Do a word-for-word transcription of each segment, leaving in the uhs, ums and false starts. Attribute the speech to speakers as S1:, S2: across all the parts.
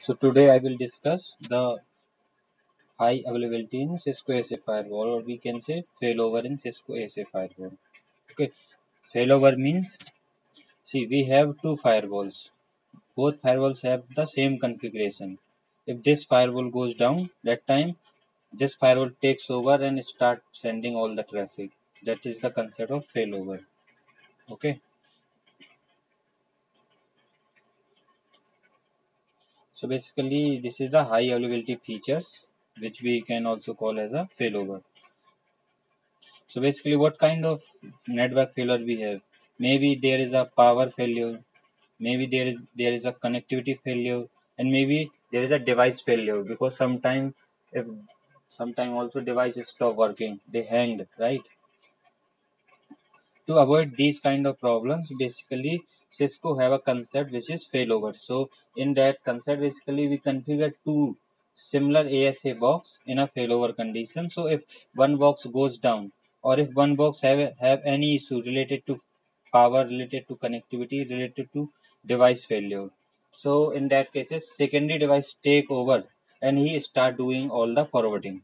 S1: So today I will discuss the high availability in Cisco A S A firewall, or we can say failover in Cisco A S A firewall. Okay, failover means, see, we have two firewalls. Both firewalls have the same configuration. If this firewall goes down, that time this firewall takes over and start sending all the traffic. That is the concept of failover. Okay, so basically this is the high availability features, which we can also call as a failover. So basically, what kind of network failure we have? Maybe there is a power failure, maybe there is there is a connectivity failure, and maybe there is a device failure because sometimes if sometime also devices stop working, they hanged, right? To avoid these kind of problems, basically Cisco have a concept which is failover. So in that concept, basically we configure two similar A S A box in a failover condition. So if one box goes down, or if one box have have any issue related to power, related to connectivity, related to device failure, so in that cases secondary device take over and he start doing all the forwarding.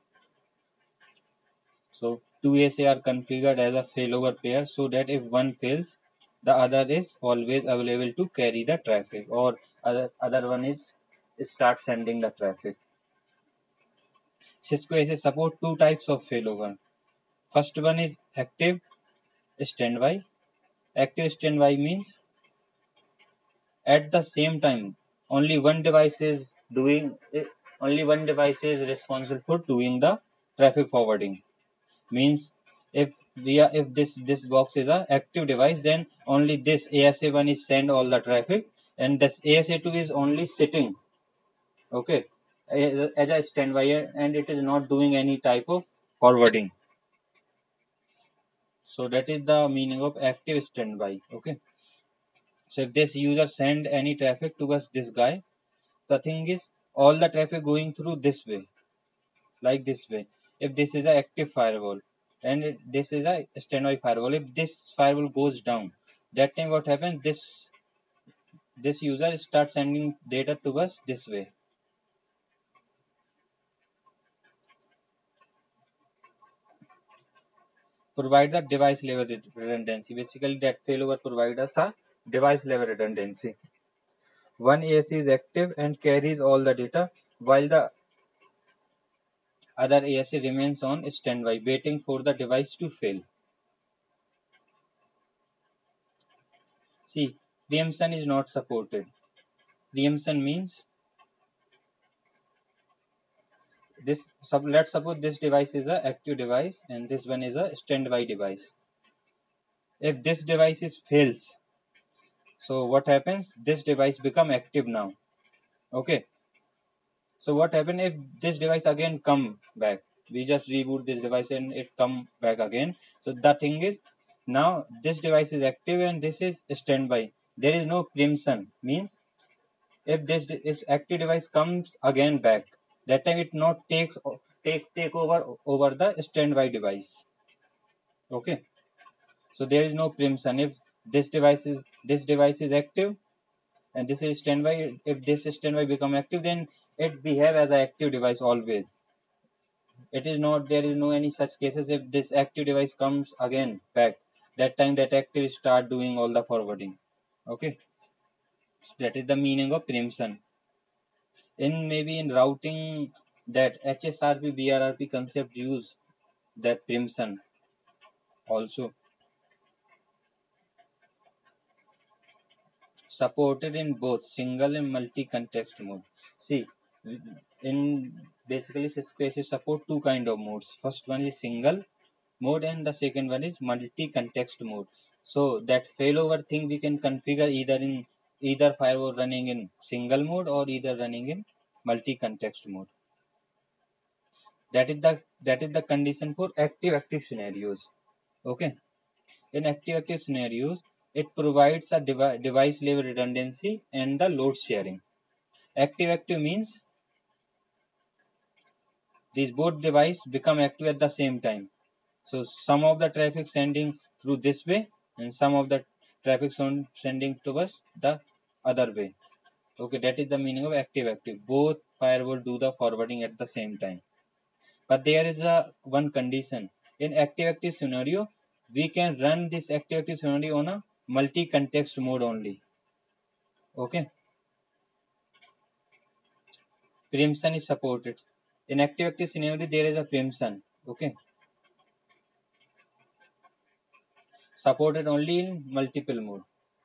S1: So two A S A are configured as a failover pair so that if one fails, the other is always available to carry the traffic, or other, other one is start sending the traffic. Cisco A S A support two types of failover. First one is active standby. Active standby means at the same time only one device is doing only one device is responsible for doing the traffic forwarding. Means if we are if this this box is a active device, then only this A S A one is send all the traffic, and this A S A two is only sitting, okay, as as a standby, and it is not doing any type of forwarding. So that is the meaning of active standby. Okay, so if this user send any traffic towards this guy, the thing is all the traffic going through this way, like this way. If this is a active firewall and it, this is a standby firewall, if this firewall goes down, that time what happens, this this user starts sending data to us this way. Provide the device level redundancy. Basically that failover provide us a device level redundancy. One A S is active and carries all the data, while the other A S A remains on standby, waiting for the device to fail. See, preemption is not supported. Preemption means this sub, let's suppose this device is a active device and this one is a standby device. If this device is fails, so what happens, this device become active now. Okay, so what happen if this device again come back, we just reboot this device and it come back again. So the thing is, now this device is active and this is standby, there is no preemption. Means if this de- is active device comes again back, that time it not takes o- take take over over the standby device. Okay, so there is no preemption. If this device is this device is active and this is standby, if this standby become active, then it behave as an active device always. It is not, there is no any such cases. If this active device comes again back, that time that active start doing all the forwarding. Okay, so that is the meaning of preemption. In maybe in routing, that H S R P B R R P concept use that preemption also. Supported in both single and multi-context mode. See, in basically Cisco support two kind of modes. First one is single mode and the second one is multi-context mode. So that failover thing we can configure either in either firewall running in single mode or either running in multi-context mode. That is the that is the condition for active active scenarios. Okay. In active active scenarios, it provides a devi- device level redundancy and the load sharing. Active active means these both devices become active at the same time. So some of the traffic sending through this way and some of the traffic son- sending towards the other way. Okay, that is the meaning of active active. Both firewall do the forwarding at the same time. But there is a one condition. In active active scenario, we can run this active active scenario on a multi-context mode only. Okay, preemption is supported. In active active scenario, there is a preemption. Okay, supported only in multiple mode.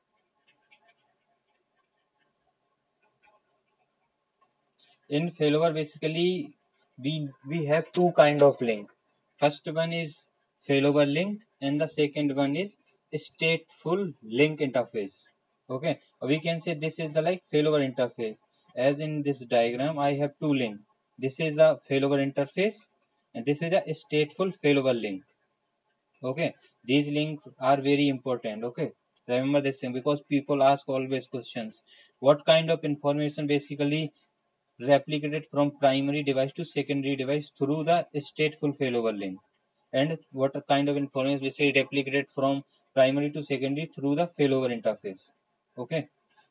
S1: In failover, basically we we have two kind of link. First one is failover link, and the second one is stateful link interface. Okay, we can say this is the like failover interface. As in this diagram, I have two link. This is a failover interface, and this is a stateful failover link. Okay, these links are very important. Okay, remember this thing because people ask always questions. What kind of information basically replicated from primary device to secondary device through the stateful failover link, and what kind of information we say replicated from primary to secondary through the failover interface. Okay,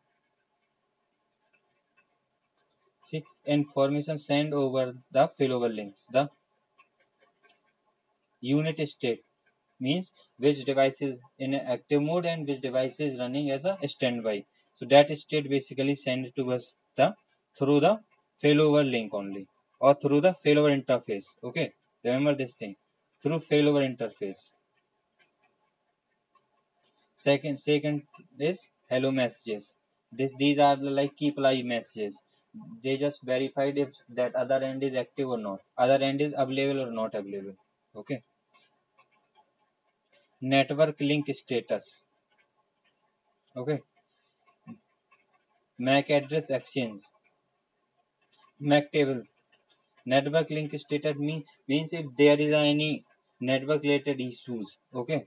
S1: see, information sent over the failover links, the unit state means which device is in an active mode and which device is running as a standby. So that state basically sent to us the through the failover link only or through the failover interface. Okay, remember this thing, through failover interface. Second, second is hello messages. This these are the like keep alive messages. They just verified if that other end is active or not, other end is available or not available. Okay, network link status. Okay, M A C address exchange. M A C table. Network link status mean, means if there is any network related issues. Okay.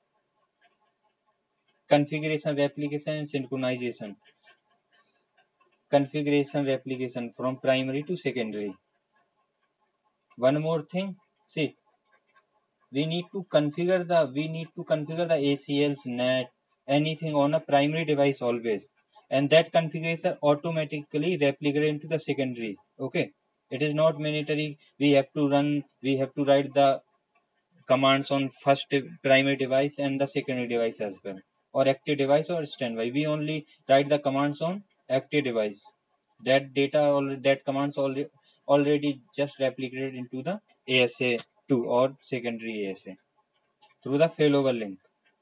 S1: Configuration replication and synchronization. Configuration replication from primary to secondary. One more thing. See, we need to configure the we need to configure the A C Ls, net, anything on a primary device always, and that configuration automatically replicated into the secondary. Okay, it is not mandatory. We have to run. We have to write the commands on first primary device and the secondary device as well, or active device or standby. We only write the commands on active device. That data already that commands already already just replicated into the A S A two or secondary A S A through the failover link.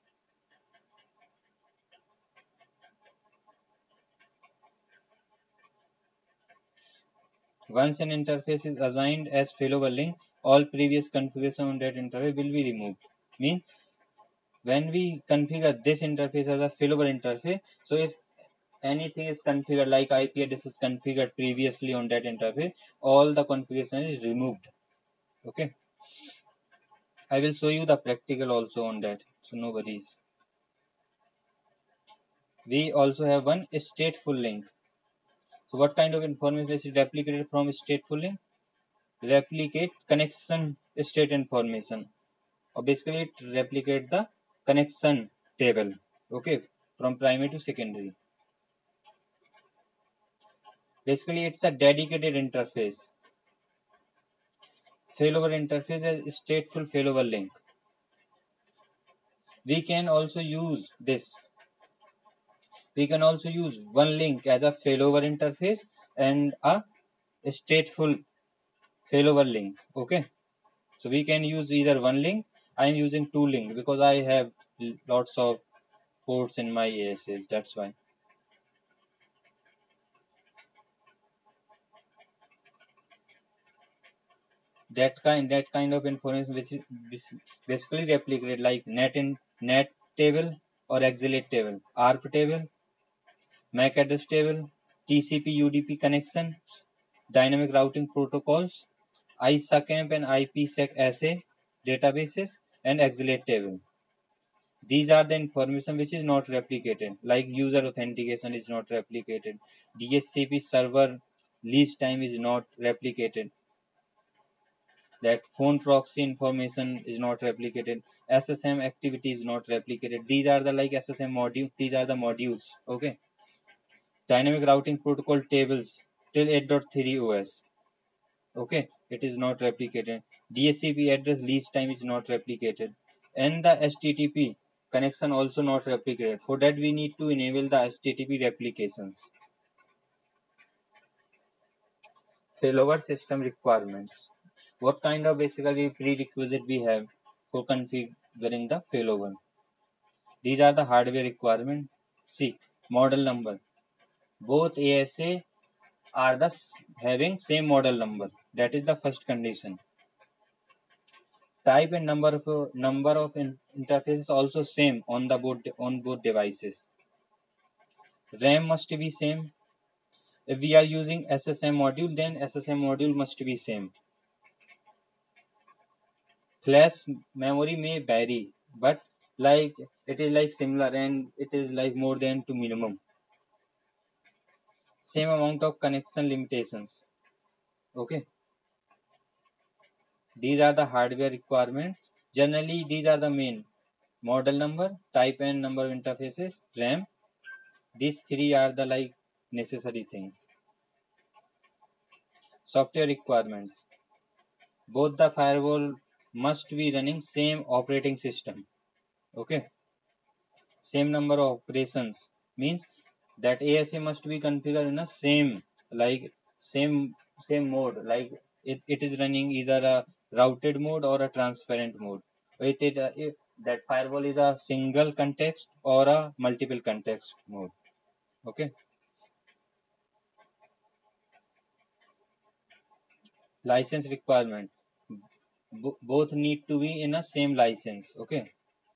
S1: Once an interface is assigned as failover link, all previous configuration on that interface will be removed. Means when we configure this interface as a failover interface, so if anything is configured like I P address is configured previously on that interface, all the configuration is removed. Okay, I will show you the practical also on that, so no worries. We also have one stateful link. So what kind of information is replicated from stateful link? Replicate connection state information, or basically it replicate the connection table. Okay, from primary to secondary. Basically it's a dedicated interface. Failover interface is stateful failover link. We can also use this. We can also use one link as a failover interface and a stateful failover link. Okay, so we can use either one link. I am using two links because I have lots of ports in my A S As. That's why. That kind that kind of information which is basically replicated like net in net table or exilate table, A R P table, M A C address table, T C P U D P connections, dynamic routing protocols, ISACAMP and IPsec assay databases, and exilate table. These are the information which is not replicated, like user authentication is not replicated, D H C P server lease time is not replicated, that phone proxy information is not replicated, S S M activity is not replicated. These are the like S S M module, these are the modules. Okay, Dynamic routing protocol tables till eight dot three O S. Okay, it is not replicated. D H C P address lease time is not replicated, and the H T T P connection also not replicated. For that we need to enable the H T T P replications. Failover system requirements. What kind of basically prerequisite we have for configuring the failover? These are the hardware requirement. See, model number. Both A S A are the having same model number. That is the first condition. Type and number of uh, number of in, interfaces also same on the both on both devices. RAM must be same. If we are using S S M module, then S S M module must be same. Flash memory may vary, but like it is like similar and it is like more than to minimum. Same amount of connection limitations. Okay. These are the hardware requirements. Generally, these are the main model number, type and number of interfaces, RAM. These three are the like necessary things. Software requirements. Both the firewall must be running same operating system. Okay. Same number of operations means that A S A must be configured in a same like same same mode. Like it, it is running either a routed mode or a transparent mode. It, it, uh, if that firewall is a single context or a multiple context mode. Okay. License requirement. Bo- both need to be in a same license. Okay.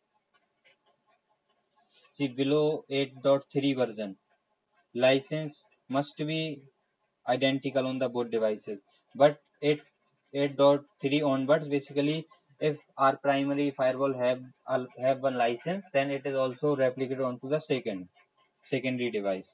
S1: See below eight point three version. License must be identical on the both devices, but eight eight point three onwards basically if our primary firewall have have one license, then it is also replicated onto the second secondary device.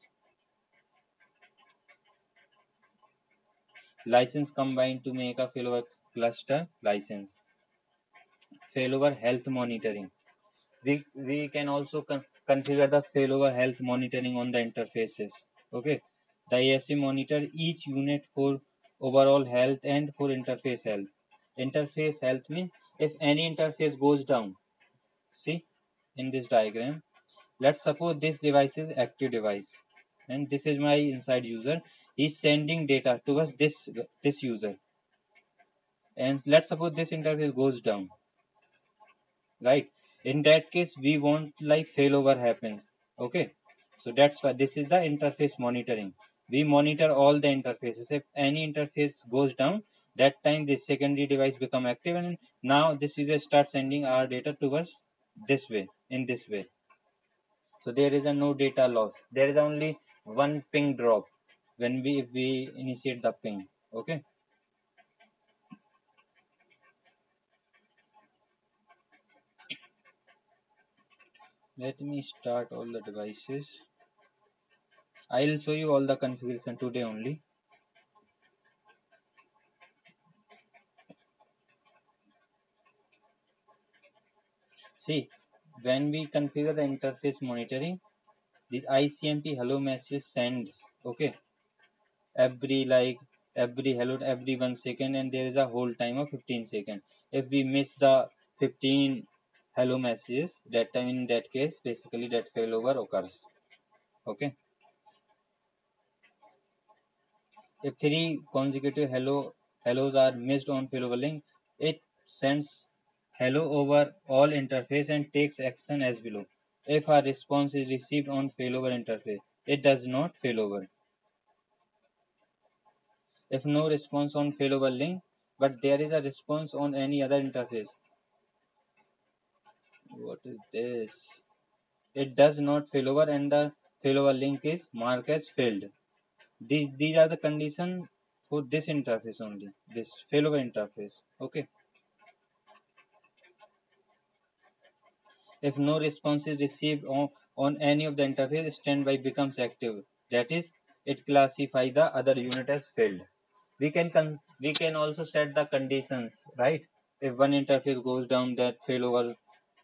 S1: License combined to make a failover cluster license. Failover health monitoring. We we can also con- configure the failover health monitoring on the interfaces. Okay, the A S A monitor each unit for overall health and for interface health. Interface health means if any interface goes down. See in this diagram, let's suppose this device is active device and this is my inside user. He's sending data towards this this user, and let's suppose this interface goes down, right? In that case we want like failover happens. Okay, so that's why this is the interface monitoring. We monitor all the interfaces. If any interface goes down, that time this secondary device become active, and now this user starts sending our data towards this way, in this way. So there is a no data loss, there is only one ping drop when we if we initiate the ping. Okay, let me start all the devices. I'll show you all the configuration today only. See, when we configure the interface monitoring, the I C M P hello message sends, okay, every like every hello every one second, and there is a hold time of fifteen seconds. If we miss the fifteen hello messages, that time in that case, basically that failover occurs. Okay, if three consecutive hello hellos are missed on failover link, it sends hello over all interface and takes action as below. If a response is received on failover interface, it does not failover. If no response on failover link, but there is a response on any other interface. What is this? It does not failover and the failover link is marked as failed. These these are the condition for this interface only. This failover interface. Okay. If no response is received on, on any of the interface, standby becomes active. That is, it classifies the other unit as failed. We can con- we can also set the conditions, right? If one interface goes down, that failover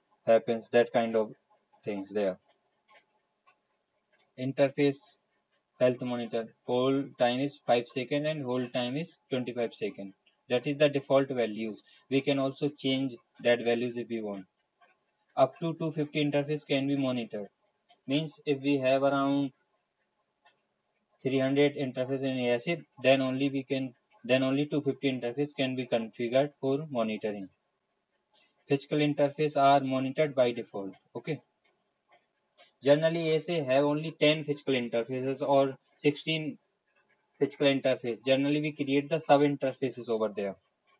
S1: happens. That kind of things there. Interface health monitor. Hold time is five seconds and hold time is twenty-five seconds. That is the default values. We can also change that values if we want. Up to two hundred fifty interface can be monitored. Means if we have around three hundred interface in A S I P, then only we can then only two hundred fifty interface can be configured for monitoring. Physical interface are monitored by default. Okay. Generally, A S A have only ten physical interfaces or sixteen physical interface. Generally, we create the sub interfaces over there.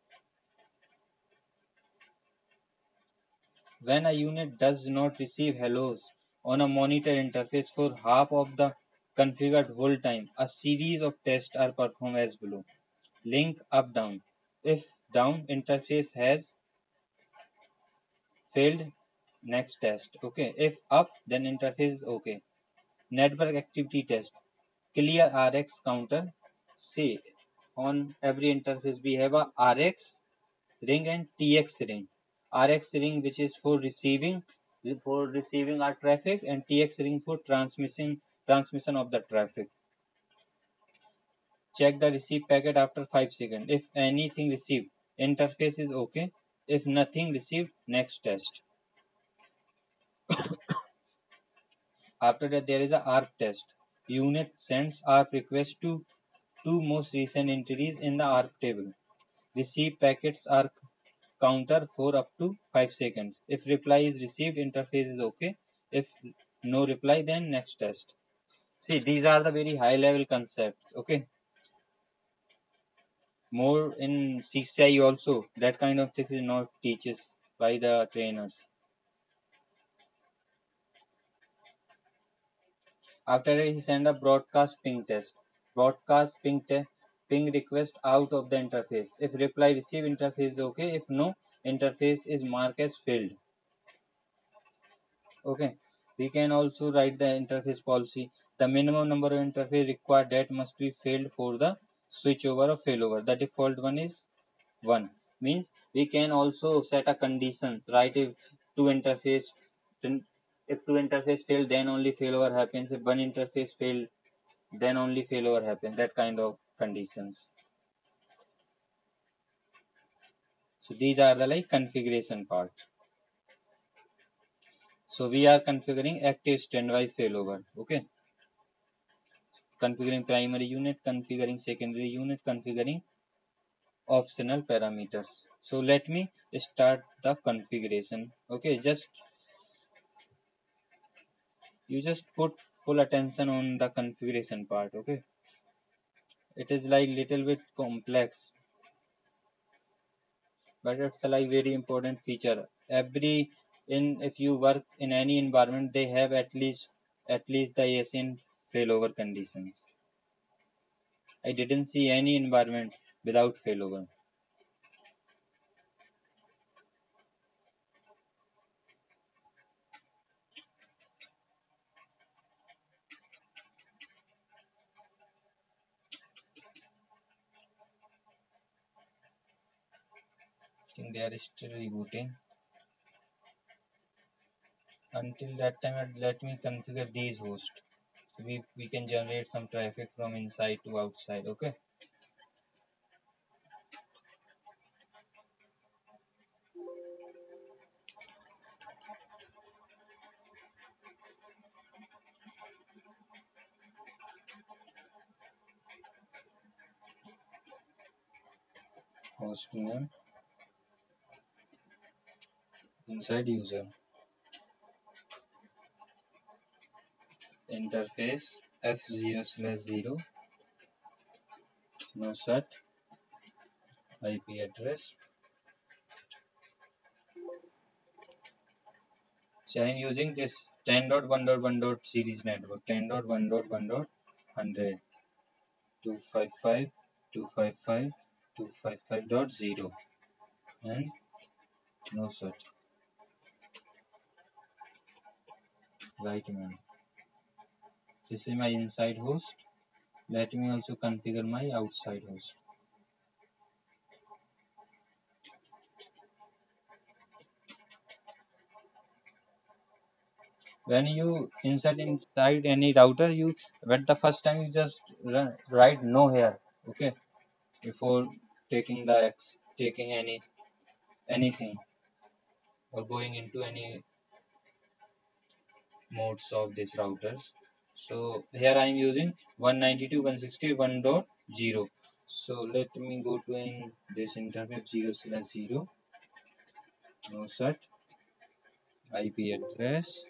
S1: When a unit does not receive hellos on a monitor interface for half of the configured hold time, a series of tests are performed as below. Link up down. If down interface has failed, next test. Okay. If up, then interface is okay. Network activity test. Clear R X counter. See, on every interface we have a R X ring and T X ring. R X ring which is for receiving for receiving our traffic, and T X ring for transmission transmission of the traffic. Check the receive packet after five seconds. If anything received, interface is okay. If nothing received, next test. After that, there is a A R P test. Unit sends A R P request to two most recent entries in the A R P table. Receive packets are counter for up to five seconds. If reply is received, interface is okay. If no reply, then next test. See, these are the very high level concepts. Okay. More in C C I also, that kind of things is not teaches by the trainers. After that, he send a broadcast ping test. Broadcast ping test ping request out of the interface. If reply receive, interface is okay. If no, interface is marked as failed. Okay. We can also write the interface policy. The minimum number of interface required that must be failed for the switchover or failover. The default one is one. Means we can also set a condition, right? If two interface then if two interface fail, then only failover happens. If one interface fail, then only failover happens. That kind of conditions. So these are the like configuration part. So we are configuring active standby failover. Okay. Configuring primary unit, configuring secondary unit, configuring optional parameters. So let me start the configuration. Okay, just you just put full attention on the configuration part. Okay, it is like little bit complex, but it's a like very important feature. Every in if you work in any environment, they have at least at least the A S I N failover conditions. I didn't see any environment without failover. I think they are still rebooting. Until that time, let me configure these hosts. So we, we can generate some traffic from inside to outside. Okay. Host name inside user interface f zero slash zero no set I P address. So I am using this ten dot one dot one dot series network, ten dot one dot one dot one hundred, two fifty-five, two fifty-five, two fifty-five dot zero and no set. Right man. This is my inside host. Let me also configure my outside host. when you insert inside any router, you at the first time you just run, write no here, okay, before taking the X, taking any anything or going into any modes of these routers. So here I am using one ninety-two dot one sixty-one dot zero. So let me go to in this interface zero slash zero, no set I P address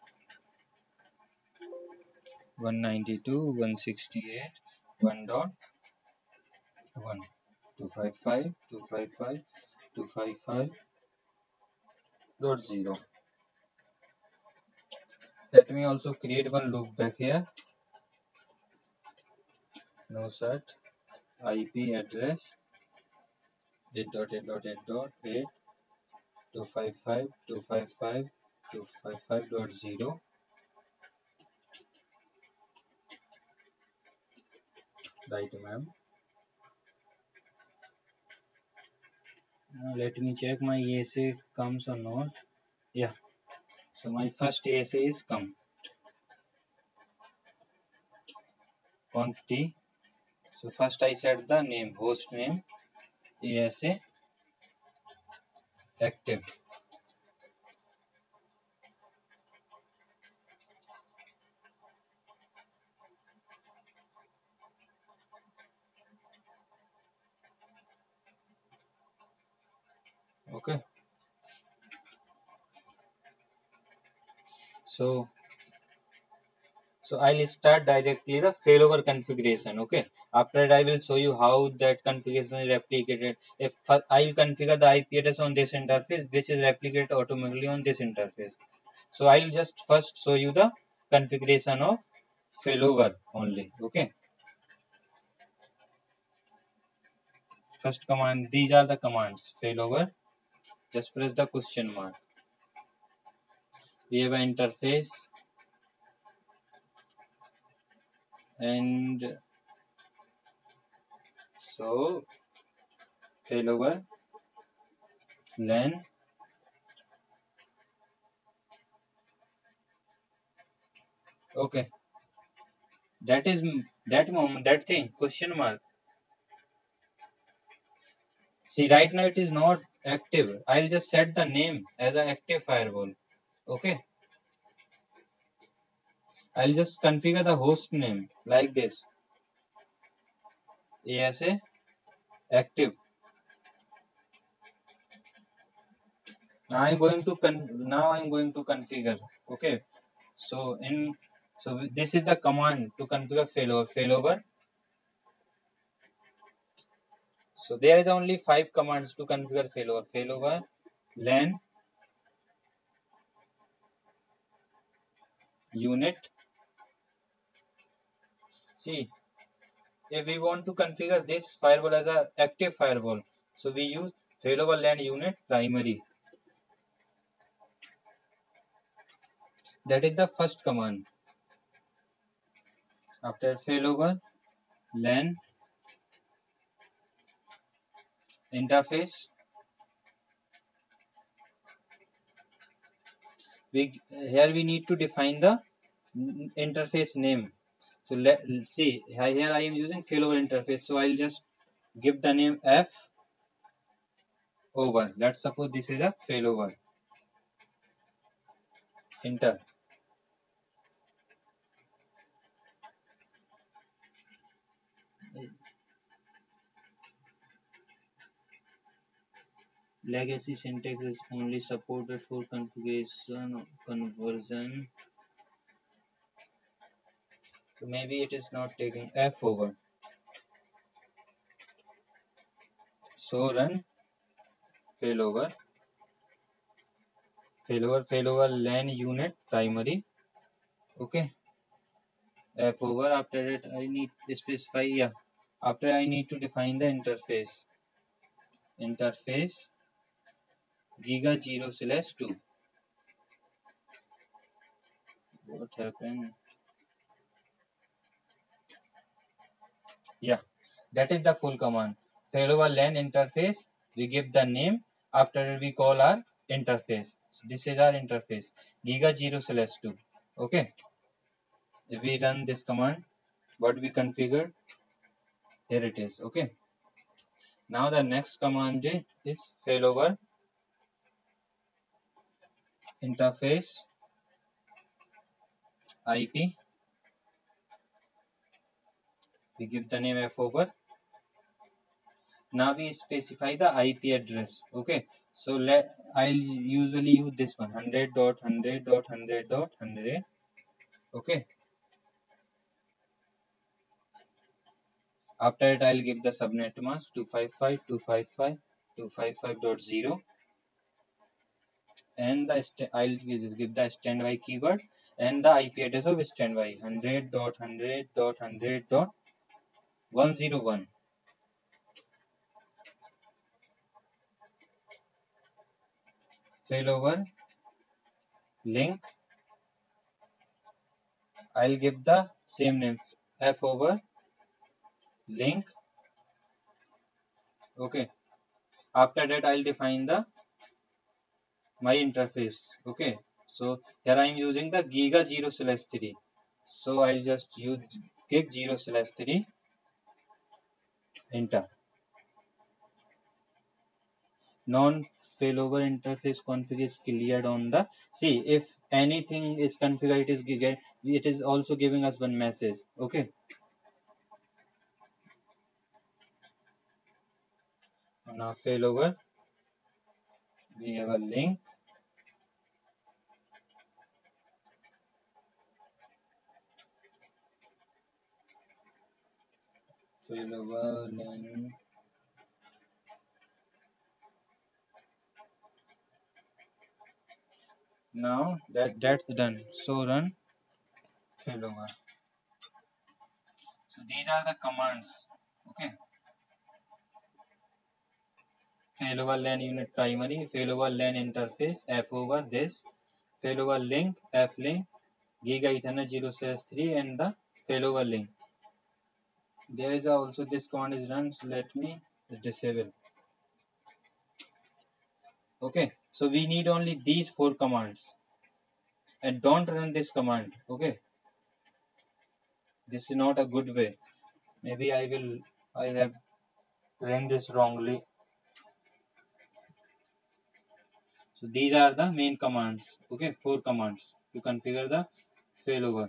S1: one ninety-two dot one sixty-eight dot one dot one, two fifty-five dot two fifty-five dot two fifty-five dot zero. Let me also create one loop back here. No set I P address eight dot eight dot eight dot eight two fifty-five dot two fifty-five dot two fifty-five dot zero. Right, ma'am. Now let me check my E S A comes or not. Yeah. So my first E S A is come. Conf T. So first I set the name, host name, E S A active. Okay. So so I'll start directly the failover configuration. Okay. After that I will show you how that configuration is replicated. If I will configure the I P address on this interface, which is replicated automatically on this interface. So I'll just first show you the configuration of failover only. Okay. First command, these are the commands. Failover. Just press the question mark. We have an interface and so failover len. Okay, that is that moment, that thing, question mark. See, right now it is not active. I'll just set the name as an active firewall. Okay, I'll just configure the host name like this. A S A active. Now I'm going to con now I'm going to configure. Okay, so in so this is the command to configure failover. Failover. So there is only five commands to configure failover. Failover len unit. See, if we want to configure this firewall as a active firewall, so we use failover len unit primary. That is the first command. After failover len interface, we here we need to define the interface name. So let see here I am using failover interface. So I'll just give the name F over. Let's suppose this is a failover. Enter. Legacy syntax is only supported for configuration conversion. So maybe it is not taking F over. So run failover. Failover failover len unit primary. Okay. F over. After that I need to specify, yeah. After I need to define the interface. Interface giga zero slash two. What happened? Yeah, that is the full command. Failover len interface. We give the name. After we call our interface. So this is our interface. Giga zero slash two. Okay, if we run this command, what we configured, here it is. Okay, now the next command is failover interface I P. We give the name f over. Now we specify the I P address. Okay, so let I'll usually use this one, one hundred dot one hundred dot one hundred dot one hundred. Okay, after it I'll give the subnet mask two fifty-five dot two fifty-five dot two fifty-five dot zero, and the st I'll give the standby keyword and the I P address of standby, one hundred dot one hundred dot one hundred dot one oh one. Failover link, I'll give the same name, f over link. Okay, after that I'll define the my interface. Okay, so here I'm using the giga zero slash three, so I'll just use gig zero slash three, enter. Non failover interface config is cleared on the, see, if anything is configured, it is giga, it is also giving us one message. Okay, now failover, we have a link, failover link. Now that that's done, so run failover. So these are the commands. Okay, failover LAN unit primary, failover LAN interface, f over this, failover link, f link, giga ethernet zero slash three, and the failover link. There is also this command is run, so let me disable. Okay, so we need only these four commands, and don't run this command. Okay, this is not a good way. Maybe I will, I have ran this wrongly. So these are the main commands. Okay, four commands to configure the failover.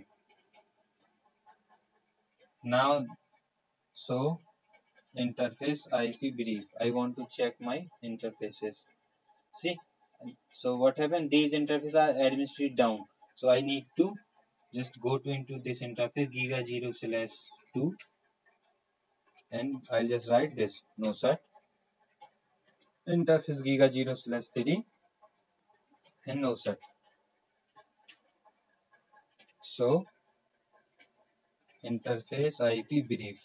S1: Now, so interface I P brief, I want to check my interfaces. See, so what happened, these interfaces are administrated down, so I need to just go to into this interface giga zero slash two, and I'll just write this no set interface giga zero slash three and no set. So interface I P brief.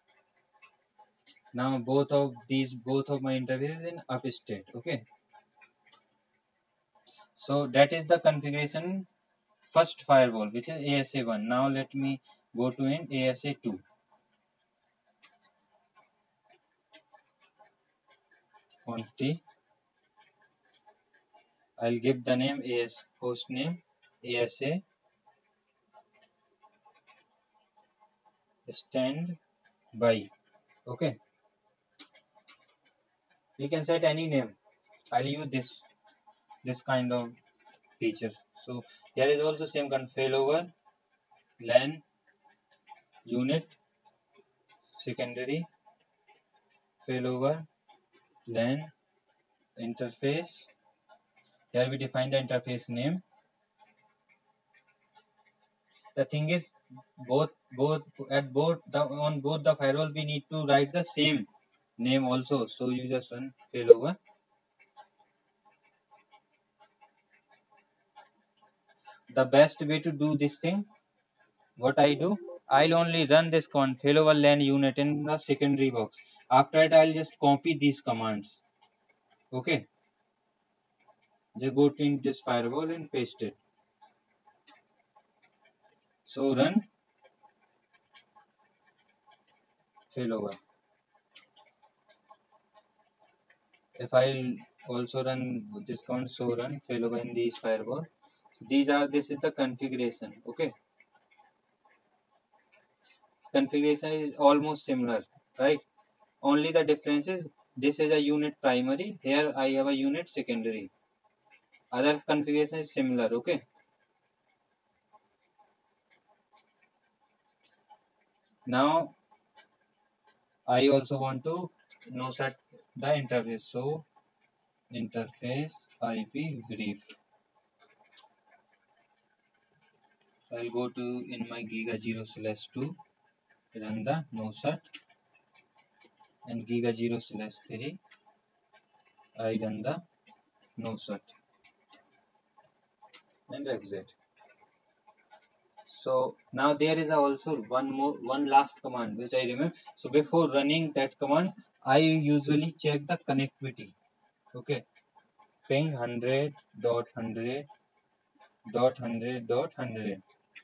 S1: Now both of these both of my interfaces in up state. Okay, so that is the configuration first firewall, which is A S A one. Now let me go to in A S A two. Conti, I'll give the name as host name A S A stand by. Okay, you can set any name. I'll use this this kind of feature. So here is also same kind, failover LAN unit secondary, failover LAN interface. Here we define the interface name. The thing is, both both at both the on both the firewall we need to write the same name also. So you just run failover. The best way to do this thing, what I do, I'll only run this command failover LAN unit in the secondary box. After it, I'll just copy these commands. Okay, just go to in this firewall and paste it. So run failover. If I'll also run this command, so run failover in this firewall. These are, this is the configuration. Okay, configuration is almost similar, right? Only the difference is this is a unit primary, here I have a unit secondary. Other configuration is similar. Okay, now I also want to know set the interface. So interface I P brief. I'll go to in my Giga zero slash two, run the noset, and Giga zero slash three, I run the noset and exit. So now there is also one more, one last command which I remember. So before running that command, I usually check the connectivity. Okay, ping one hundred dot one hundred dot one hundred dot one hundred.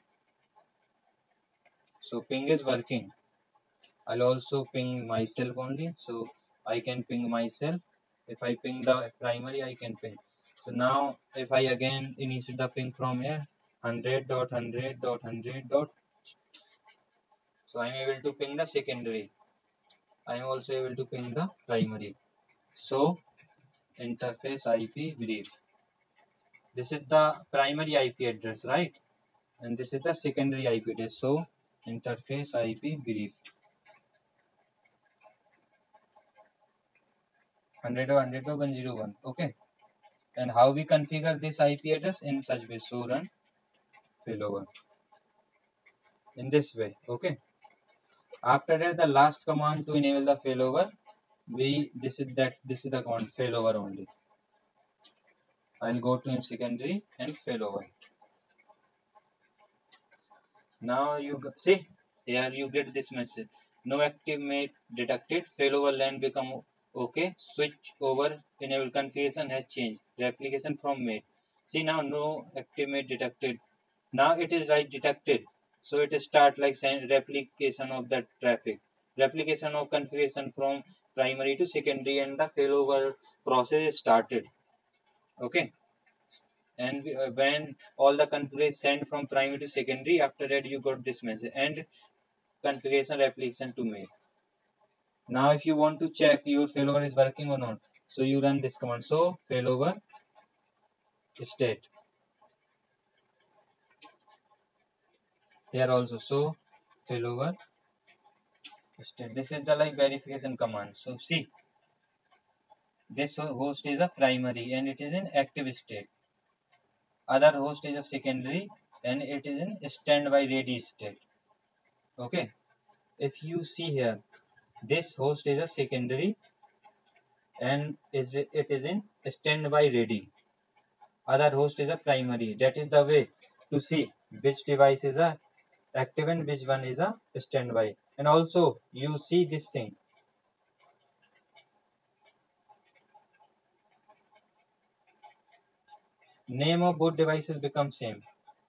S1: So ping is working. I'll also ping myself only. So I can ping myself. If I ping the primary, I can ping. So now if I again initiate the ping from here, one hundred dot one hundred dot one hundred dot, so I'm able to ping the secondary. I'm also able to ping the primary. So interface I P brief. This is the primary I P address, right? And this is the secondary I P address. So interface I P brief. one hundred or one hundred or one oh one. Okay. And how we configure this I P address in such way. So run failover in this way. Okay. After that, the last command to enable the failover, we this is that this is the command failover only. I'll go to in secondary and failover. Now you see here you get this message. No active mate detected. Failover LAN become okay. Switch over enable configuration has changed. Replication from mate. See now no active mate detected. Now it is right detected. So it start like replication of the traffic. Replication of configuration from primary to secondary and the failover process is started. Okay. And uh, when all the configuration sent from primary to secondary, after that you got this message and configuration replication to make. Now if you want to check your failover is working or not, so you run this command. So failover state. Here also so failover state. This is the like verification command. So see, this host is a primary and it is in active state. Other host is a secondary and it is in standby ready state. Okay. If you see here, this host is a secondary and is it is in standby ready. Other host is a primary. That is the way to see which device is a active and which one is a standby. And also you see this thing. Name of both devices become same.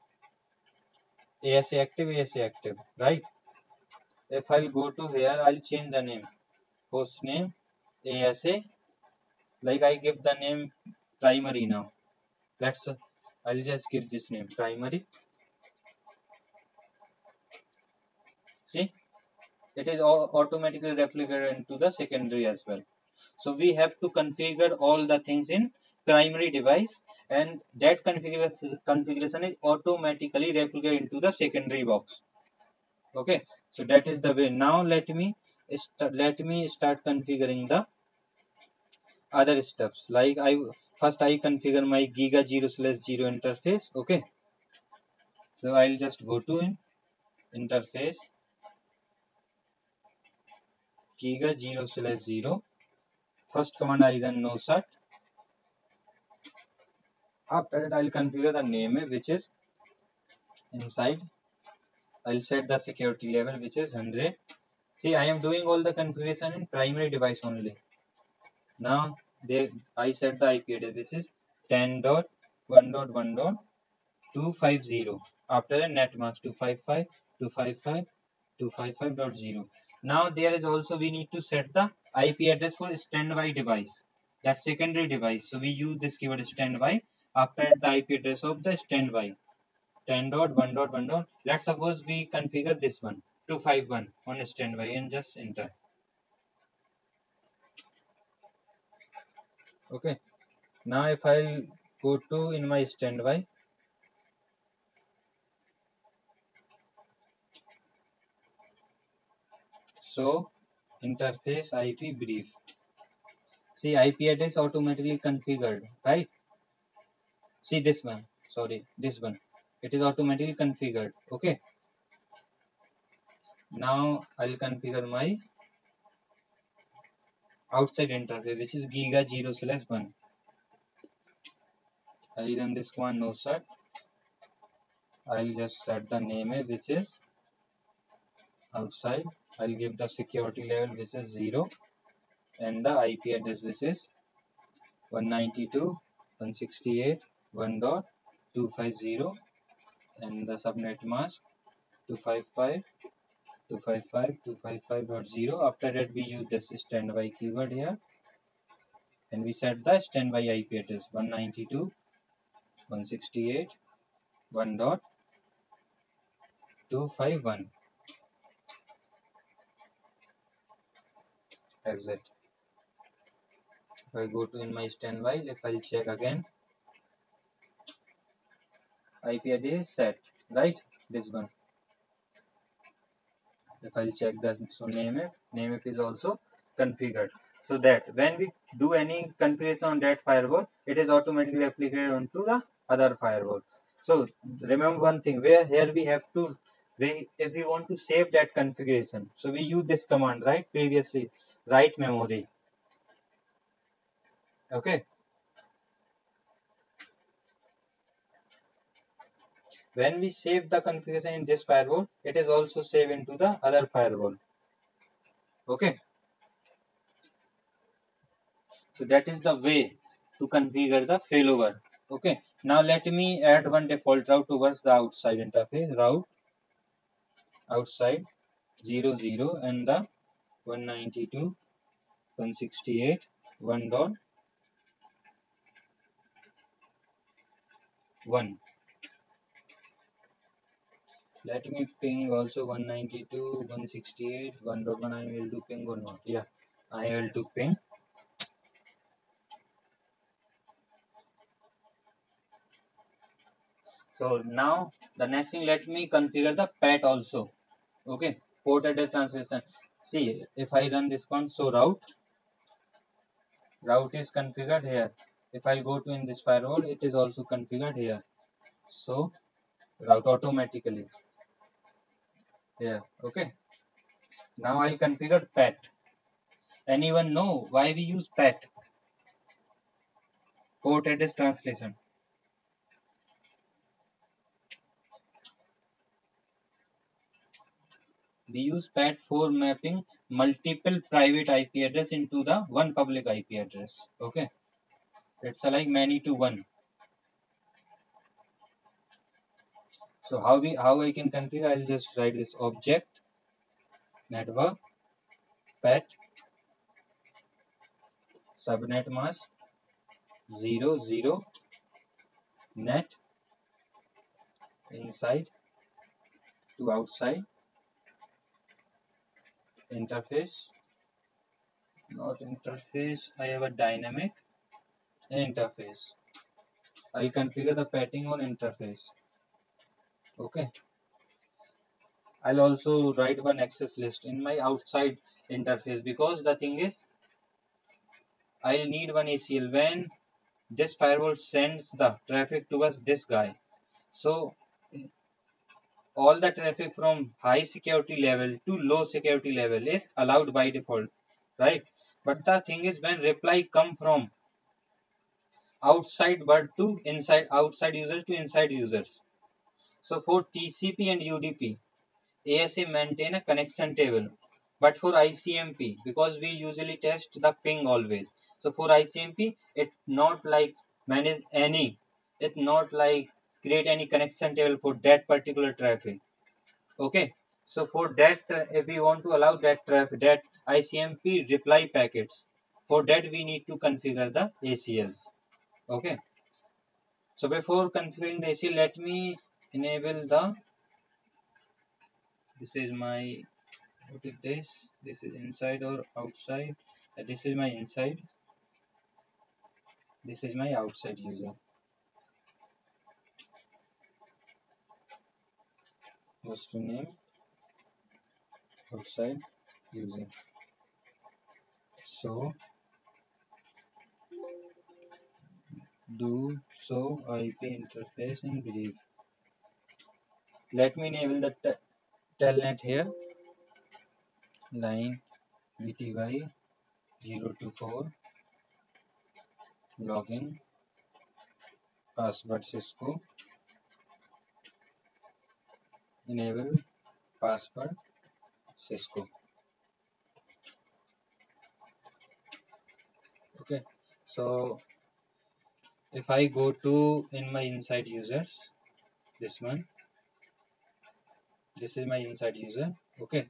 S1: A S A active, A S A active, right? If I'll go to here, I'll change the name. Host name A S A. Like I give the name primary now. Let's. Uh, I'll just give this name primary. See, it is all automatically replicated into the secondary as well. So we have to configure all the things in primary device and that configuration configuration is automatically replicated into the secondary box. Okay, so that is the way. Now let me start, let me start configuring the other steps. Like I first I configure my Giga zero slash zero interface. Okay, so I'll just go to in interface Giga zero slash zero. First command I run noset. After that I'll configure the name which is inside. I'll set the security level which is one hundred. See, I am doing all the configuration in primary device only. Now there I set the I P address which is ten dot one dot one dot two fifty. After a net mask two fifty-five dot two fifty-five dot two fifty-five dot zero. Now there is also we need to set the I P address for standby device. That secondary device. So we use this keyword standby After that, the I P address of the standby ten dot one dot one dot. Let's suppose we configure this one two fifty-one on standby and just enter. Okay. Now if I'll go to in my standby, so interface I P brief. See, I P address automatically configured, right? See this one, sorry, this one. It is automatically configured. Okay. Now I'll configure my outside interface, which is giga zero slash one. I'll run this command no set. I'll just set the name which is outside. I'll give the security level which is zero and the I P address which is one ninety-two dot one sixty-eight dot one dot two fifty and the subnet mask two fifty-five dot two fifty-five dot two fifty-five dot zero. After that we use this standby keyword here and we set the standby I P address one ninety-two dot one sixty-eight dot one dot two fifty-one. Exit. If I go to in my standby, if I'll check again, I P address is set, right? This one. If I'll check the so name if name if is also configured, so that when we do any configuration on that firewall, it is automatically applied onto the other firewall. So remember one thing, where here we have to, we if we want to save that configuration, so we use this command, right? Previously, write memory. Okay. When we save the configuration in this firewall, it is also saved into the other firewall. Okay. So that is the way to configure the failover. Okay. Now let me add one default route towards the outside interface. Route outside zero zero and the one ninety-two dot one sixty-eight dot one dot one. Let me ping also one ninety-two dot one sixty-eight dot one dot one. I will do ping or not? Yeah, I will do ping. So now the next thing, let me configure the P A T also. Okay, port address translation. See, if I run this one, so route route is configured here. If I go to in this firewall, it is also configured here. So route automatically here. Okay. Now I'll configure P A T. Anyone know why we use P A T? Port address translation. We use P A T for mapping multiple private I P address into the one public I P address. Okay. It's like many to one. So how we how I can configure? I'll just write this object network P A T subnet mask zero zero net inside to outside interface, not interface. I have a dynamic interface. I'll configure the patting on interface. Okay. I'll also write one access list in my outside interface, because the thing is I'll need one A C L when this firewall sends the traffic towards this guy. So all the traffic from high security level to low security level is allowed by default, right? But the thing is, when reply come from outside word to inside, outside users to inside users. So for T C P and U D P, A S A maintain a connection table. But for I C M P, because we usually test the ping always. So for I C M P, it not like manage any, it not like create any connection table for that particular traffic. Okay. So for that, uh, if we want to allow that traffic, that I C M P reply packets, for that we need to configure the A C Ls. Okay. So before configuring the A C, let me enable the, this is my, what is this? This is inside or outside? Uh, This is my inside. This is my outside user. Host name outside user. So do so I P interface in brief. Let me enable the t- telnet here. Line V T Y zero two four login password Cisco. Enable password Cisco. Okay. So if I go to in my inside users, this one, this is my inside user. Okay.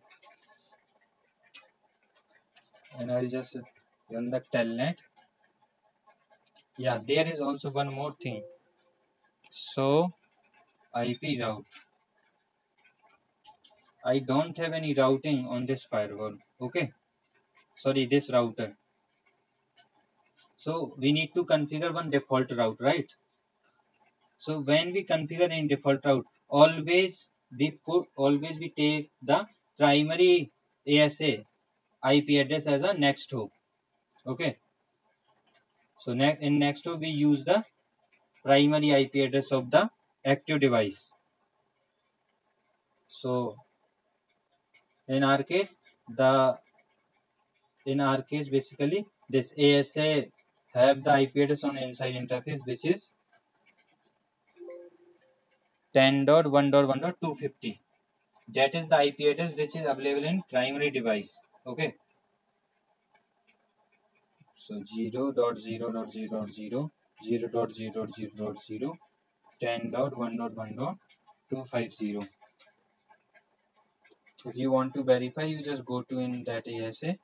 S1: And I'll just run the telnet. Yeah, there is also one more thing. So I P route. I don't have any routing on this firewall. Okay. Sorry, this router. So we need to configure one default route, right? So when we configure in default route, always we put, always we take the primary A S A I P address as a next hop. Okay. So ne in next hop we use the primary I P address of the active device. So in our case, the in our case basically this A S A have the I P address on inside interface, which is ten dot one dot one dot two fifty. That is the I P address which is available in primary device. Okay. So zero dot zero dot zero dot zero, zero dot zero dot zero dot zero, ten dot one dot one dot two fifty. If you want to verify, you just go to in that A S A.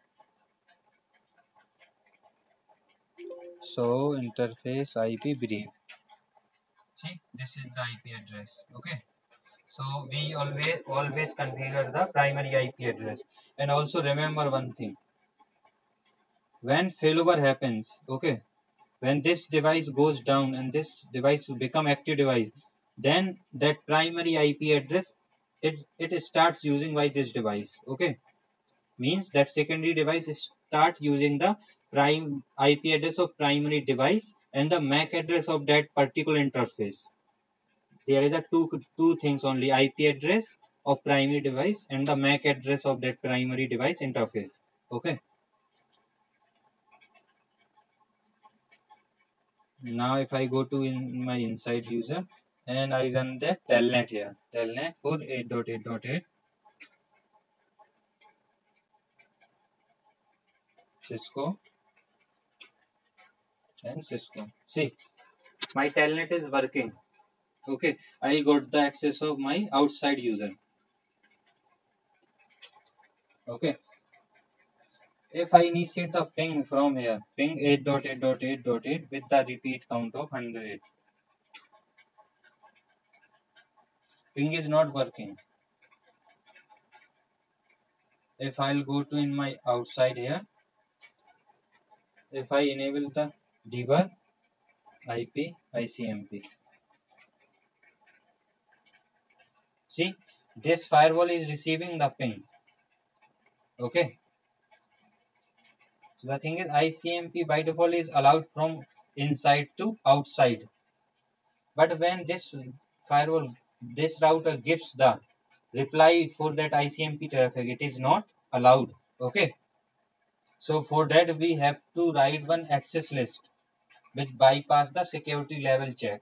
S1: So interface I P brief. See, this is the I P address. Okay. So we always always configure the primary I P address. And also remember one thing. When failover happens, okay, when this device goes down and this device will become active device, then that primary I P address it it starts using by this device. Okay, means that secondary device start using the prime I P address of primary device and the M A C address of that particular interface. There is a two two things only: I P address of primary device and the M A C address of that primary device interface. Okay. Now if I go to in my inside user and I run the telnet here, telnet for eight dot eight dot eight Cisco and Cisco. See, my telnet is working. Okay, I got the access of my outside user. Okay, if I initiate the ping from here, ping eight dot eight dot eight dot eight with the repeat count of one hundred, ping is not working. If I'll go to in my outside here, if I enable the debug I P I C M P, see, this firewall is receiving the ping. Okay, so the thing is I C M P by default is allowed from inside to outside, but when this firewall, this router gives the reply for that I C M P traffic, it is not allowed. Okay, so for that we have to write one access list which bypass the security level check.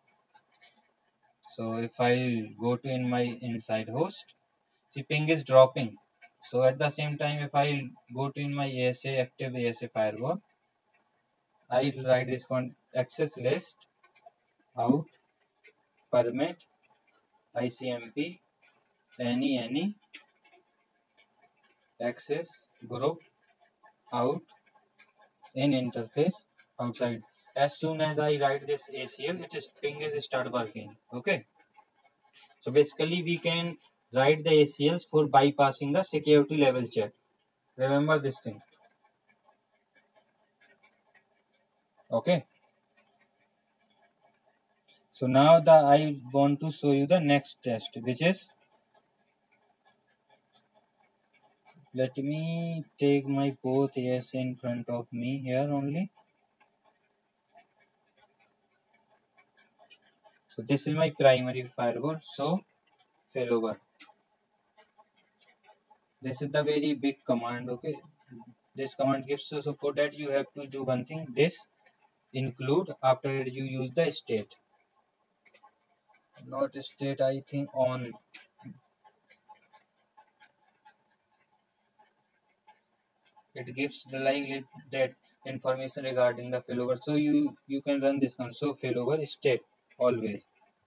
S1: So if I go to in my inside host, see, ping is dropping. So at the same time, if I go to in my A S A active A S A firewall, I write this one access list out permit I C M P any any access group out in interface outside. as soon as I write this A C L, it is ping is start working. Okay. So basically we can write the A C Ls for bypassing the security level check. Remember this thing. Okay. So now the I want to show you the next test, which is, let me take my both ears in front of me here only. So this is my primary firewall. So failover. This is the very big command. Okay. This command gives you, so for that you have to do one thing. This include after you use the state. Not state, I think on. It gives the like that information regarding the failover. So you you can run this one. So failover state always.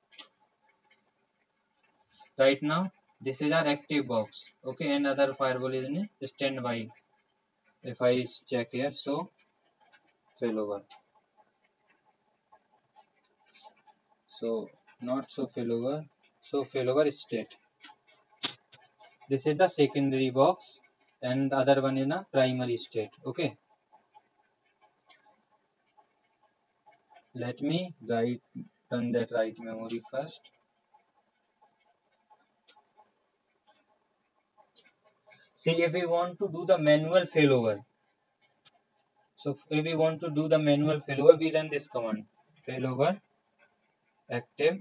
S1: Right now this is our active box. Okay, and other firewall is in standby. If I check here, so failover. So not so failover. So failover state. This is the secondary box, and the other one is the primary state. Okay. Let me write run that write memory first. See, if we want to do the manual failover, so if we want to do the manual failover, we run this command failover active.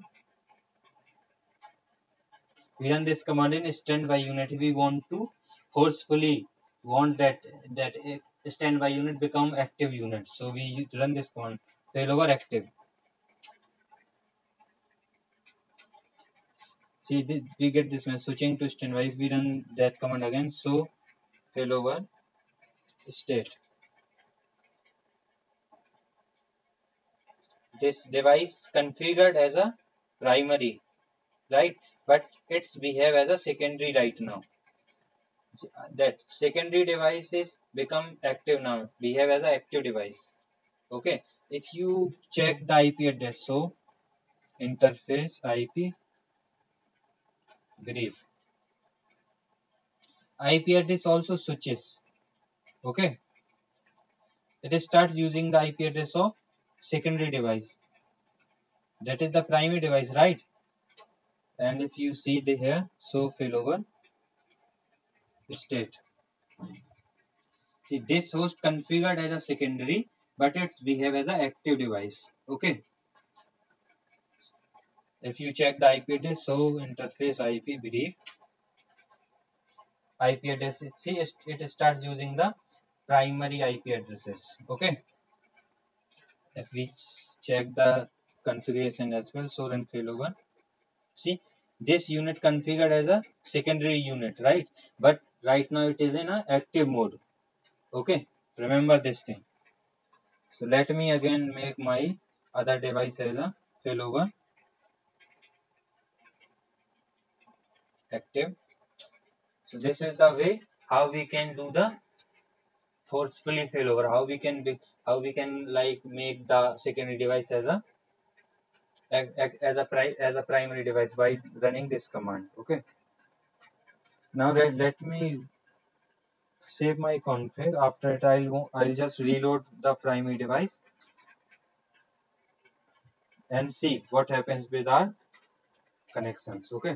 S1: We run this command in standby unit. If we want to forcefully want that that standby unit become active unit, so we run this command failover active. See, we get this message switching to standby. If we run that command again, so failover state. This device configured as a primary, right? But it's behave as a secondary right now. That secondary device is become active now. Behave as an active device. Okay. If you check the I P address, so interface I P brief. I P address also switches. Okay. It starts using the I P address of secondary device. That is the primary device, right? And if you see the here, so failover state. See, this host configured as a secondary, but it's behave as an active device. Okay. If you check the I P address, so interface I P brief, I P address, see, it starts using the primary I P addresses. Okay. If we check the configuration as well, so run failover. See, this unit configured as a secondary unit, right? But right now it is in a active mode. Okay, remember this thing. So let me again make my other device as a failover active. So this is the way how we can do the forcefully failover. How we can be, how we can like make the secondary device as a as a pri as a primary device by running this command. Okay. Now let, let me save my config. After it, I'll I'll just reload the primary device and see what happens with our connections. Okay.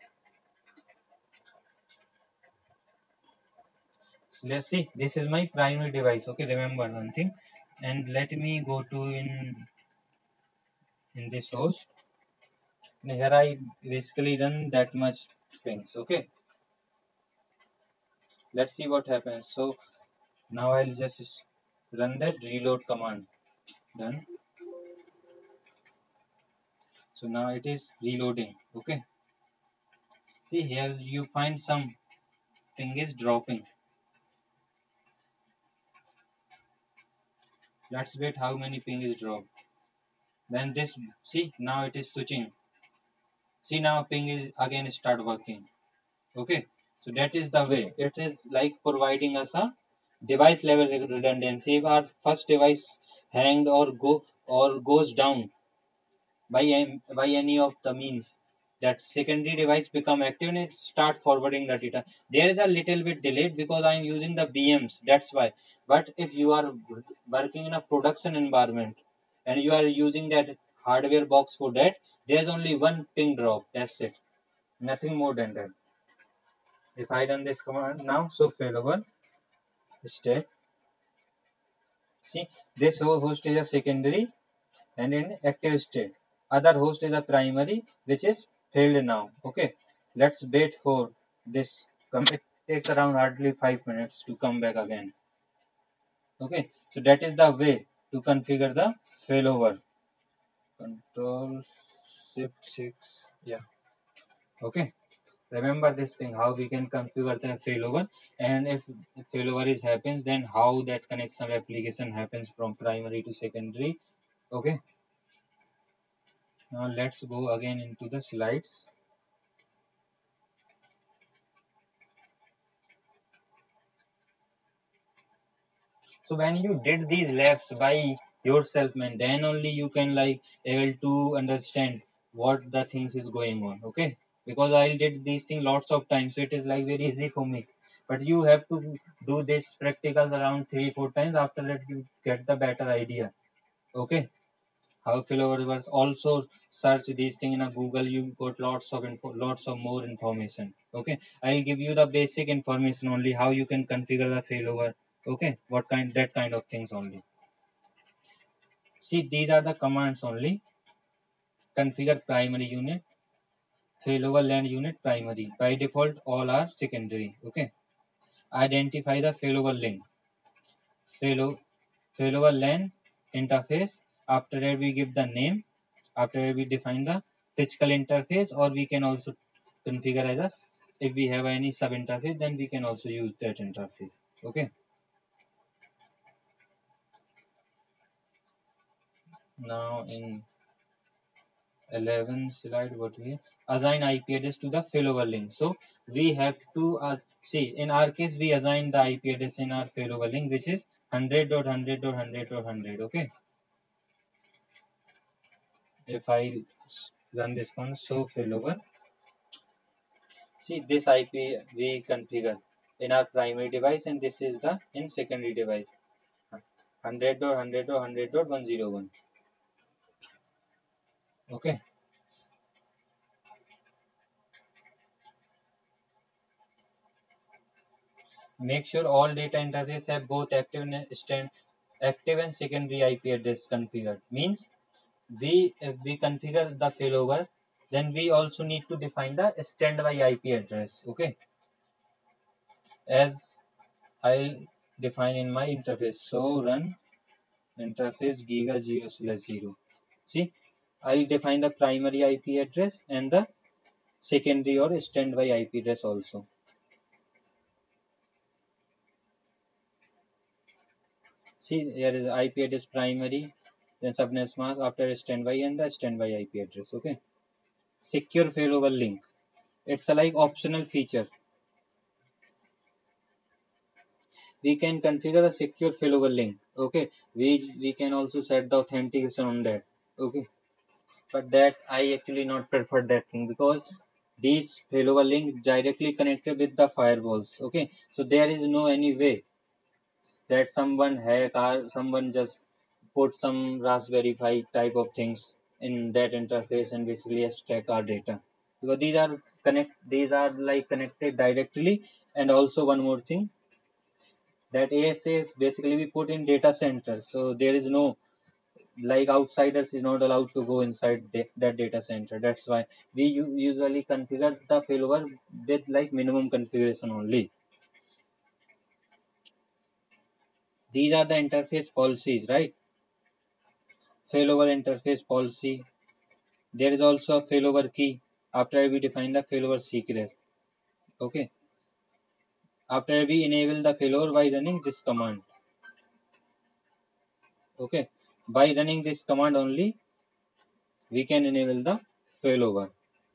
S1: So let's see. This is my primary device. Okay. Remember one thing, and let me go to in in this host. And here I basically run that much things. Okay. Let's see what happens. So now I'll just run that reload command. Done. So now it is reloading. Okay. See here you find some thing is dropping. Let's wait how many ping is dropped. Then this, see, now it is switching. See, now ping is again start working. Okay. So that is the way. It is like providing us a device level redundancy. If our first device hanged or go or goes down by an- by any of the means, that secondary device become active and it start forwarding the data. There is a little bit delayed because I am using the B Ms, that's why. But if you are working in a production environment and you are using that hardware box for that, there's only one ping drop, that's it, nothing more than that. If I run this command now, so failover state, see, this host is a secondary and in active state. Other host is a primary which is failed now. Okay, let's wait for this. Come, it takes around hardly five minutes to come back again. Okay, so that is the way to configure the failover. Control Shift six. Yeah. Okay. Remember this thing how we can configure the failover, and if failover is happens, then how that connection application happens from primary to secondary. Okay. Now let's go again into the slides. So when you did these labs by yourself, man, then only you can like able to understand what the things is going on. Okay, because I did these things lots of times, so it is like very easy for me. But you have to do this practicals around three four times. After that, you get the better idea. Okay, how failover works. Also search these things in a Google. You got lots of info, lots of more information. Okay, I'll give you the basic information only how you can configure the failover. Okay, what kind that kind of things only. See, these are the commands only. Configure primary unit, failover LAN unit primary. By default, all are secondary. Okay. Identify the failover link, failo, failover LAN interface. After that, we give the name. After that, we define the physical interface, or we can also configure as a, if we have any sub interface, then we can also use that interface. Okay. Now in eleven slide, what we assign I P address to the failover link. So we have to uh, see, in our case we assign the I P address in our failover link, which is one hundred dot one hundred dot one hundred dot one hundred. Okay, if I run this one, so failover, see, this I P we configure in our primary device, and this is the in secondary device, one hundred dot one hundred dot one hundred dot one hundred one. Okay, make sure all data interface have both active and stand active and secondary I P address configured. Means we if we configure the failover, then we also need to define the standby I P address. Okay, as I'll define in my interface. So run interface giga zero slash zero. See, I'll define the primary I P address and the secondary or standby I P address also. See, here is I P address primary, then subnet mask, after standby and the standby I P address. Okay, secure failover link. It's a like optional feature. We can configure a secure failover link. Okay, we we can also set the authentication on that. Okay, but that I actually not prefer that thing, because these failover link directly connected with the firewalls. Okay, so there is no any way that someone hack or someone just put some Raspberry Pi type of things in that interface and basically extract our data, because these are connect these are like connected directly. And also one more thing, that A S A basically we put in data centers, so there is no like outsiders is not allowed to go inside the, that data center. That's why we u- usually configure the failover with like minimum configuration only. These are the interface policies, right? Failover interface policy. There is also a failover key. After we define the failover secret. Okay. After we enable the failover by running this command. Okay. By running this command only, we can enable the failover.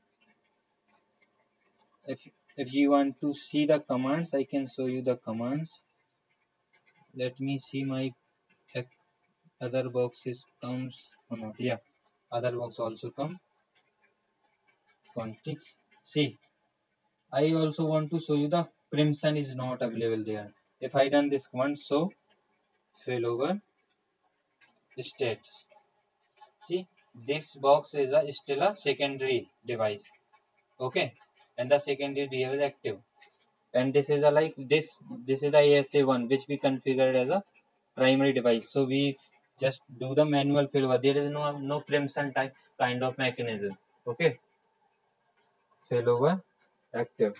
S1: if if you want to see the commands, I can show you the commands. Let me see my other boxes comes or not. Yeah, other box also come quantity. See, I also want to show you the crimson is not available there. If I run this command, so failover states, see, this box is a still a secondary device. Okay, and the secondary behavior is active, and this is a like this this is the A S A one which we configured as a primary device. So we just do the manual failover. There is no no crimson type kind of mechanism. Okay, failover active,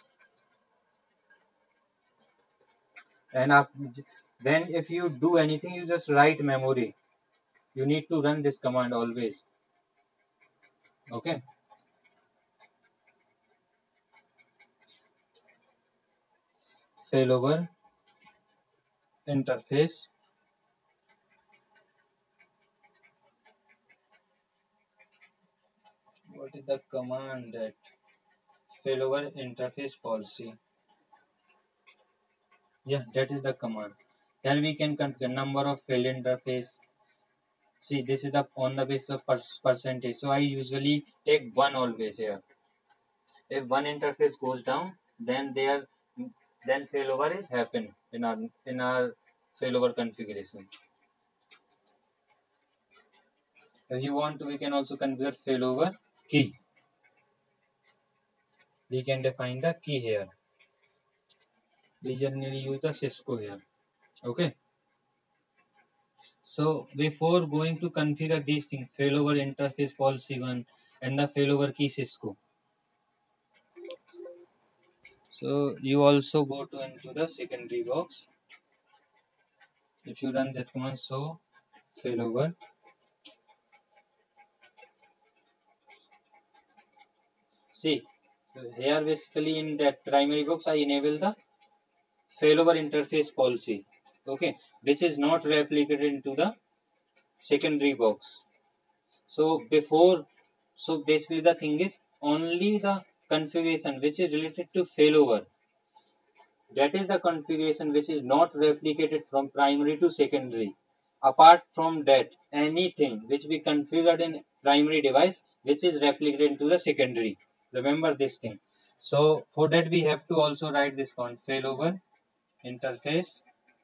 S1: and up, when if you do anything, you just write memory. You need to run this command always. Okay, failover interface. What is the command that failover interface policy? Yeah, that is the command. Then we can configure number of failed interface. See, this is the on the basis of per percentage. So I usually take one always here. If one interface goes down, then there then failover is happen in our in our failover configuration. If you want to, we can also configure failover key. We can define the key here. We generally use the Cisco here. Okay. So before going to configure these things, failover interface policy one and the failover key Cisco. So you also go to into the secondary box. If you run that command, so failover. See, here basically in that primary box I enable the failover interface policy. Okay, which is not replicated into the secondary box. So before, so basically the thing is only the configuration which is related to failover. That is the configuration which is not replicated from primary to secondary. Apart from that, anything which we configured in primary device which is replicated into the secondary. Remember this thing. So for that we have to also write this command failover interface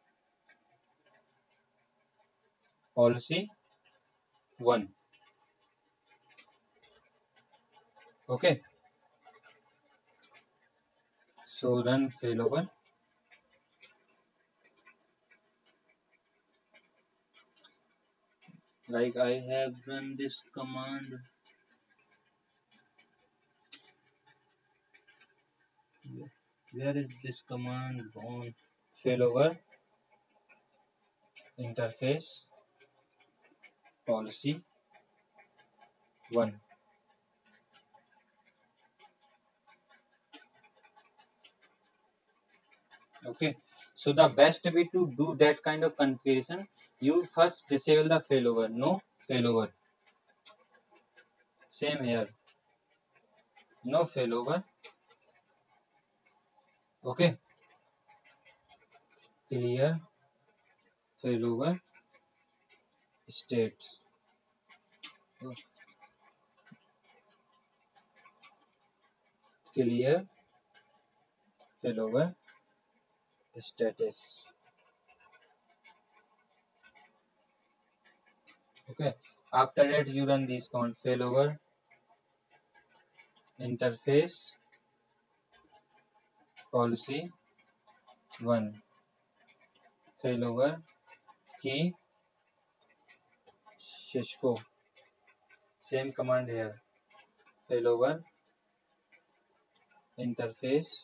S1: policy one. Okay. So run failover. Like I have run this command. Where is this command gone? Failover interface policy one. Okay. So the best way to do that kind of configuration, you first disable the failover. No failover. Same here. No failover. Okay. Clear failover states. Clear failover status. Okay. After that, you run this command failover interface policy one. Failover key Cisco. Same command here. Failover interface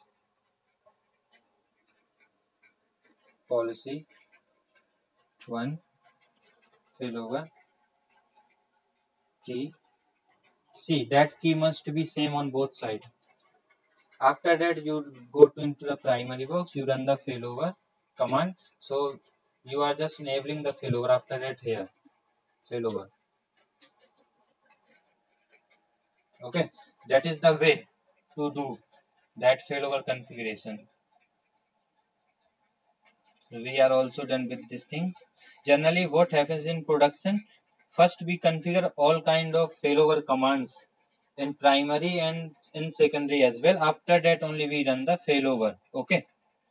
S1: policy one. Failover key. See, that key must be same on both sides. After that, you go to into the primary box, you run the failover command. So you are just enabling the failover. After that, here failover. Okay, that is the way to do that failover configuration. we are also done with these things. Generally what happens in production, first we configure all kind of failover commands in primary and in secondary as well. After that only we run the failover. Okay,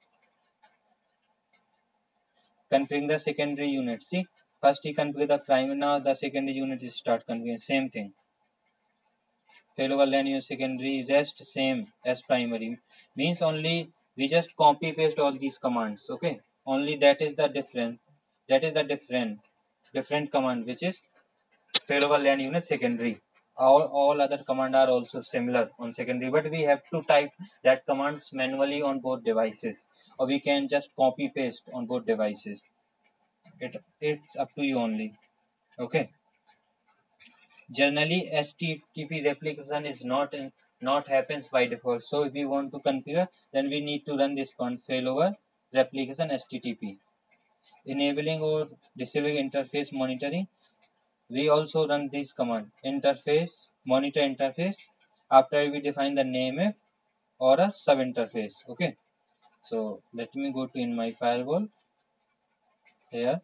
S1: configuring the secondary unit. See, first he configure the primary, now the secondary unit is start configuring. Same thing, failover len use secondary, rest same as primary, means only we just copy paste all these commands. Okay, only that is the difference, that is the different different command which is failover len unit secondary. All, all other command are also similar on secondary, but we have to type that commands manually on both devices, or we can just copy paste on both devices. It it's up to you only. Okay, generally H T T P replication is not in, not happens by default. So if we want to configure, then we need to run this command failover replication H T T P, enabling or disabling interface monitoring. We also run this command interface monitor interface after we define the name or a sub interface. Okay, so let me go to in my firewall here,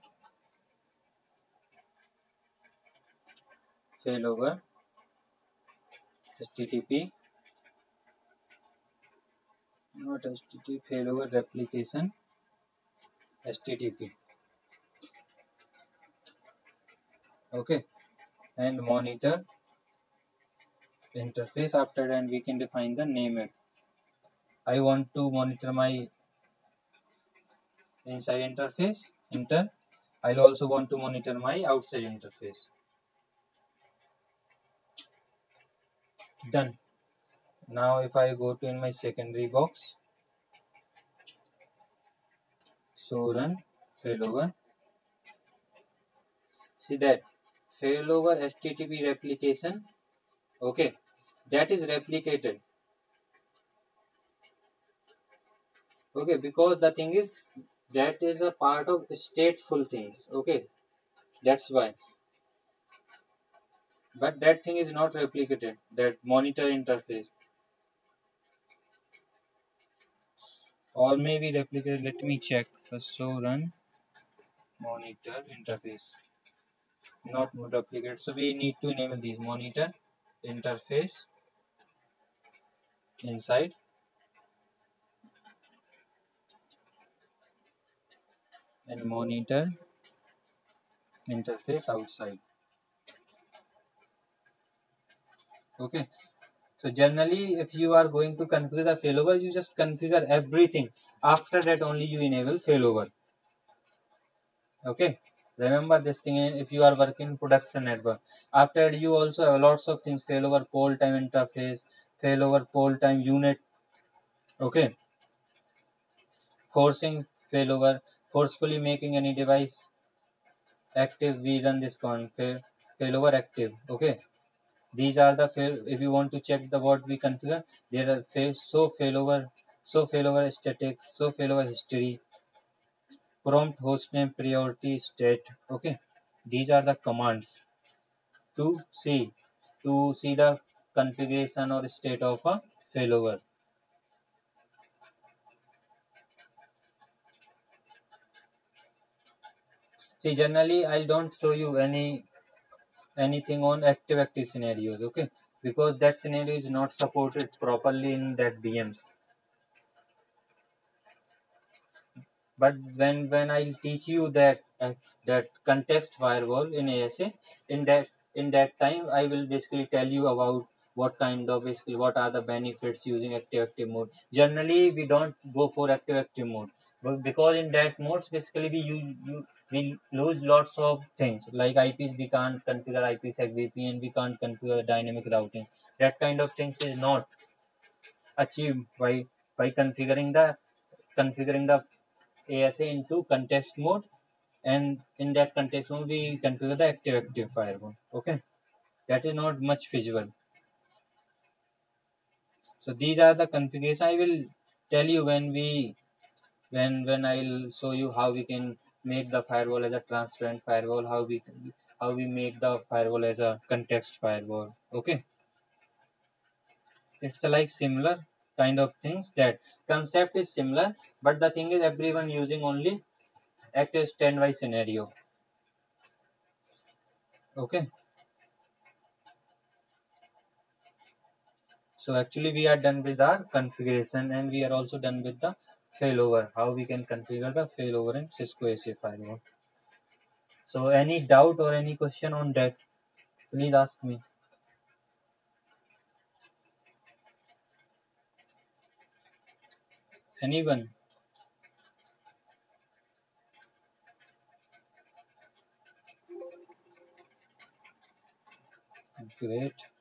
S1: failover H T T P, not H T T P, failover replication H T T P. Okay, and monitor interface. After that we can define the name. I want to monitor my inside interface enter. I'll also want to monitor my outside interface. Done. Now if I go to in my secondary box, so run failover. See that failover H T T P replication. Okay, that is replicated. Okay, because the thing is that is a part of stateful things. Okay, that's why. But that thing is not replicated. That monitor interface, or maybe replicated. Let me check. So run monitor interface, not replicated. So we need to enable these monitor interface inside and monitor interface outside. Okay, so generally if you are going to configure the failover, you just configure everything. After that only you enable failover. Okay, remember this thing. If you are working production network, after you also have lots of things, failover call time interface, failover call time unit. Okay, forcing failover, forcefully making any device active, we run this command fail, failover active. Okay, these are the fail. If you want to check the what we configure, there are fail, so failover, so failover statics, so failover history, prompt hostname priority state. Okay, these are the commands to see to see the configuration or state of a failover. See, generally I don't show you any anything on active active scenarios. Okay, because that scenario is not supported properly in that D Ms. But when when I'll teach you that uh, that context firewall in A S A, in that in that time I will basically tell you about what kind of basically what are the benefits using active active mode. Generally we don't go for active active mode, but because in that modes basically we you, you we lose lots of things like I Ps. We can't configure IPsec V P N, we can't configure dynamic routing. That kind of things is not achieved by by configuring the configuring the A S A into context mode, and in that context mode we configure the active active firewall. Okay, that is not much feasible. So these are the configuration I will tell you when we when when I'll show you how we can make the firewall as a transparent firewall, how we how we make the firewall as a context firewall. Okay, it's like similar kind of things. That concept is similar, but the thing is everyone using only active standby scenario. Okay. So actually we are done with our configuration, and we are also done with the failover, how we can configure the failover in Cisco A C firewall. So any doubt or any question on that, please ask me. Anyone? Great.